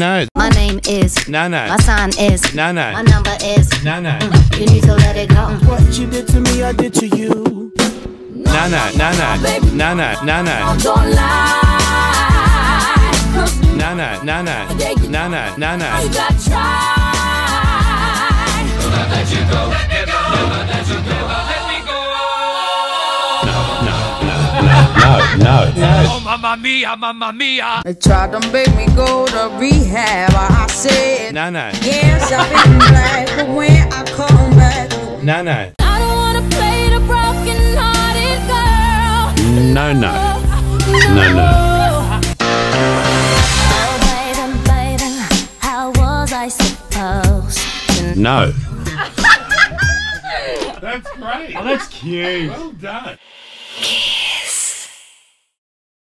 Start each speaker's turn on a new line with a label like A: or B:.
A: no.
B: My name is.
A: No, no.
B: My sign is.
A: No, no.
B: My number is.
A: No, no.
B: You need to let it go.
C: What you did to me, I did to you.
A: No, no, no, no. No, no, no, no.
B: Don't lie.
A: No, no, no, no. No, no, no, no.
B: You got tried.
D: Never let you go. Never let you go. Let me go.
A: No.
D: Oh, mamma mia, mamma mia.
E: They tried to make me go to rehab. I said,
A: No, no.
E: yes, I've been black, but when I come back,
A: No, no.
B: I don't wanna play the broken-hearted girl.
A: No, no. No, no.
B: Oh, baby, how was I supposed to?
A: No.
F: That's great. Oh, that's cute. Well done.